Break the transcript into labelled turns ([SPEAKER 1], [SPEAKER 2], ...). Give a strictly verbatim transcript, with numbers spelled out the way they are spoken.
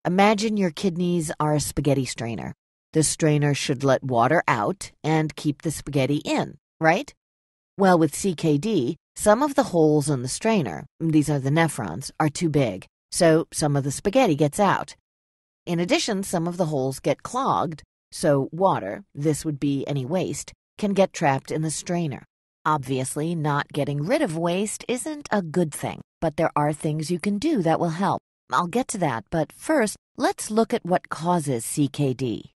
[SPEAKER 1] Imagine your kidneys are a spaghetti strainer. The strainer should let water out and keep the spaghetti in, right? Well, with C K D, some of the holes in the strainer, these are the nephrons, are too big, so some of the spaghetti gets out. In addition, some of the holes get clogged, so water, this would be any waste, can get trapped in the strainer. Obviously, not getting rid of waste isn't a good thing, but there are things you can do that will help. I'll get to that, but first, let's look at what causes C K D.